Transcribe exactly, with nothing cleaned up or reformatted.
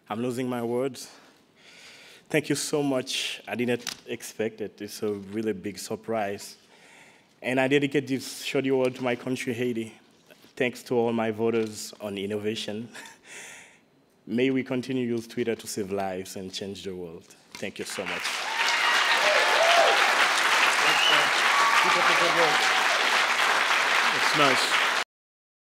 I'm losing my words. Thank you so much. I didn't expect it. It's a really big surprise. And I dedicate this Shorty award to my country, Haiti. Thanks to all my voters on innovation. May we continue to use Twitter to save lives and change the world. Thank you so much. It's nice.